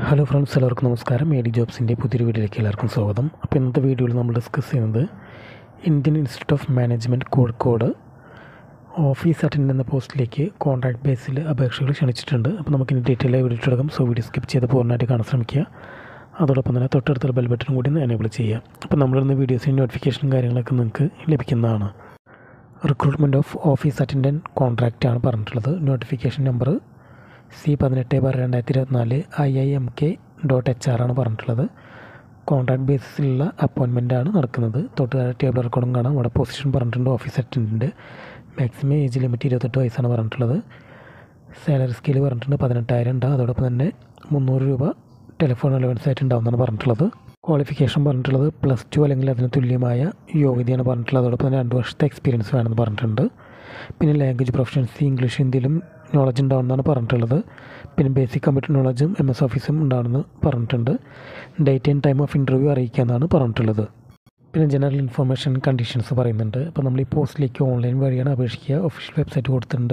Hello friends, എല്ലാവർക്കും നമസ്കാരം. A D ജോബ്സിൻ്റെ പുതിയൊരു വീഡിയോയിലേക്ക് എല്ലാവർക്കും സ്വാഗതം. അപ്പോൾ ഇന്നത്തെ വീഡിയോയിൽ നമ്മൾ ഡിസ്കസ് ചെയ്യുന്നത് Indian Institute of Management Kozhikode office attendant എന്ന പോസ്റ്റിലേക്ക് കോൺട്രാക്ട് ബേസിൽ അപേക്ഷകൾ ക്ഷണിച്ചിട്ടുണ്ട്. അപ്പോൾ നമുക്കിനി ഡീറ്റെയിൽ ആയി വീഡിയോ എടുക്കാം. സോ വീഡിയോ സ്കിപ്പ് ചെയ്ത് പൂർണ്ണമായിട്ട് കാണാൻ ശ്രമിക്കുക. അതോടൊപ്പം തന്നെ തൊട്ടടുത്തുള്ള ബെൽ ബട്ടൺ കൂടി ഒന്ന് എനേബിൾ ചെയ്യുക. അപ്പോൾ നമ്മളിരുന്ന വീഡിയോസിൻ്റെ നോട്ടിഫിക്കേഷനും കാര്യങ്ങളൊക്കെ നിങ്ങൾക്ക് ലഭിക്കുന്നതാണ്. റിക്രൂട്ട്മെൻറ്റ് ഓഫ് ഓഫീസ് അറ്റൻഡൻറ്റ് കോൺട്രാക്റ്റാണ് പറഞ്ഞിട്ടുള്ളത്. നോട്ടിഫിക്കേഷൻ നമ്പർ C18/2024 IIMK.HR ആണ് പറഞ്ഞിട്ടുള്ളത്. കോൺട്രാക്ട് ബേസിലുള്ള അപ്പോയിൻമെൻറ്റാണ് നടക്കുന്നത്. തൊട്ട് ടേബിൾ റെക്കോർഡും കാണാം. അവിടെ പൊസിഷൻ പറഞ്ഞിട്ടുണ്ട് office attendant. Maximum age limit 28 വയസ്സാണ് പറഞ്ഞിട്ടുള്ളത്. സാലറി സ്കെയിൽ പറഞ്ഞിട്ടുണ്ട് 18,000 ഉണ്ട്. അതോടൊപ്പം തന്നെ 300 രൂപ ടെലിഫോൺ അലവൻസ് ആയിട്ട് ഉണ്ടാവുന്നതാണ് പറഞ്ഞിട്ടുള്ളത്. ക്വാളിഫിക്കേഷൻ പറഞ്ഞിട്ടുള്ളത് +2 അല്ലെങ്കിൽ അതിന് തുല്യമായ യോഗ്യതയാണ് പറഞ്ഞിട്ടുള്ളത്. അതോടൊപ്പം തന്നെ 2 വർഷത്തെ എക്സ്പീരിയൻസ് വേണമെന്ന് പറഞ്ഞിട്ടുണ്ട്. പിന്നെ ലാംഗ്വേജ് പ്രൊഫഷൻസി ഇംഗ്ലീഷ് ഹിന്ദിയിലും നോളജ് ഉണ്ടാവുന്നതാണ് പറഞ്ഞിട്ടുള്ളത്. പിന്നെ ബേസിക് കമ്പ്യൂട്ടർ നോളജും MS ഓഫീസും ഉണ്ടാവുമെന്ന് പറഞ്ഞിട്ടുണ്ട്. Date and time of interview അറിയിക്കാമെന്നാണ് പറഞ്ഞിട്ടുള്ളത്. പിന്നെ ജനറൽ ഇൻഫർമേഷൻ കണ്ടീഷൻസ് പറയുന്നുണ്ട്. അപ്പോൾ നമ്മൾ ഈ പോസ്റ്റിലേക്ക് ഓൺലൈൻ വഴിയാണ് അപേക്ഷിക്കുക. ഒഫീഷ്യൽ വെബ്സൈറ്റ് കൊടുത്തിട്ടുണ്ട്.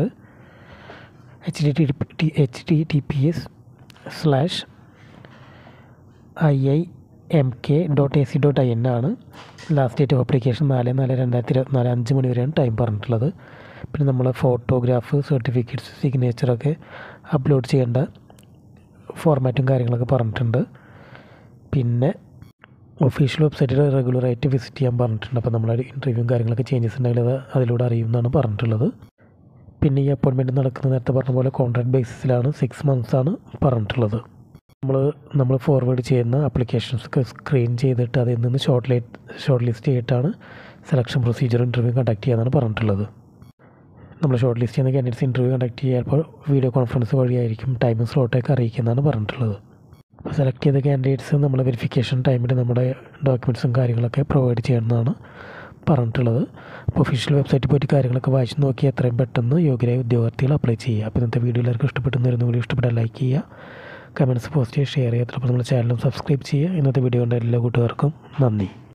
https://iimk.ac.in ആണ്. ലാസ്റ്റ് ഡേറ്റ് ഓഫ് ആപ്ലിക്കേഷൻ 4/4/2024 5 മണി വരെയാണ് ടൈം പറഞ്ഞിട്ടുള്ളത്. പിന്നെ നമ്മൾ ഫോട്ടോഗ്രാഫ്, സർട്ടിഫിക്കറ്റ്സ്, സിഗ്നേച്ചറൊക്കെ അപ്ലോഡ് ചെയ്യേണ്ട ഫോർമാറ്റും കാര്യങ്ങളൊക്കെ പറഞ്ഞിട്ടുണ്ട്. പിന്നെ ഒഫീഷ്യൽ വെബ്സൈറ്റിൽ റെഗുലറായിട്ട് വിസിറ്റ് ചെയ്യാൻ പറഞ്ഞിട്ടുണ്ട്. അപ്പോൾ നമ്മൾ ഇൻ്റർവ്യൂവും കാര്യങ്ങളൊക്കെ ചേഞ്ചസ് ഉണ്ടെങ്കിൽ അത് അതിലൂടെ അറിയുമെന്നാണ് പറഞ്ഞിട്ടുള്ളത്. പിന്നെ ഈ അപ്പോയിൻമെൻറ്റ് നടക്കുന്നത് നേരത്തെ പറഞ്ഞ പോലെ കോൺട്രാക്ട് ബേസിസിലാണ്. 6 months ആണ് പറഞ്ഞിട്ടുള്ളത്. നമ്മൾ ഫോർവേഡ് ചെയ്യുന്ന ആപ്ലിക്കേഷൻസൊക്കെ സ്ക്രീൻ ചെയ്തിട്ട് അതിൽ നിന്ന് ഷോർട്ട് ലിസ്റ്റ് ചെയ്തിട്ടാണ് സെലക്ഷൻ പ്രൊസീജിയർ ഇൻ്റർവ്യൂ കണ്ടക്ട് ചെയ്യാനാണ് പറഞ്ഞിട്ടുള്ളത്. നമ്മൾ ഷോർട്ട് ലിസ്റ്റ് ചെയ്യുന്ന കാൻഡിഡേറ്റ്സ് ഇൻ്റർവ്യൂ കണ്ടക്ട് ചെയ്യുമ്പോൾ വീഡിയോ കോൺഫറൻസ് വഴിയായിരിക്കും ടൈമും സ്ലോട്ടൊക്കെ അറിയിക്കുന്നതാണ് പറഞ്ഞിട്ടുള്ളത്. അപ്പോൾ സെലക്ട് ചെയ്ത കാൻഡിഡേറ്റ്സ് നമ്മൾ വെരിഫിക്കേഷൻ ടൈമിൽ നമ്മുടെ ഡോക്യുമെൻറ്റ്സും കാര്യങ്ങളൊക്കെ പ്രൊവൈഡ് ചെയ്യണമെന്നാണ് പറഞ്ഞിട്ടുള്ളത്. അപ്പോൾ ഒഫീഷ്യൽ വെബ്സൈറ്റിൽ പോയിട്ട് കാര്യങ്ങളൊക്കെ വായിച്ച് നോക്കി എത്രയും പെട്ടെന്ന് യോഗ്യരായ ഉദ്യോഗാർത്ഥികൾ അപ്ലൈ ചെയ്യുക. അപ്പോൾ ഇന്നത്തെ വീഡിയോ എല്ലാവർക്കും ഇഷ്ടപ്പെട്ടെന്ന് വീഡിയോ ഇഷ്ടപ്പെട്ടാൽ ലൈക്ക് ചെയ്യുക, കമൻറ്റ്സ് പോസ്റ്റ് ചെയ്യുക, ഷെയർ ചെയ്യുക. അപ്പോൾ നമ്മുടെ ചാനലും സബ്സ്ക്രൈബ് ചെയ്യുക. ഇന്നത്തെ വീഡിയോ കണ്ട എല്ലാ കൂട്ടുകാർക്കും നന്ദി.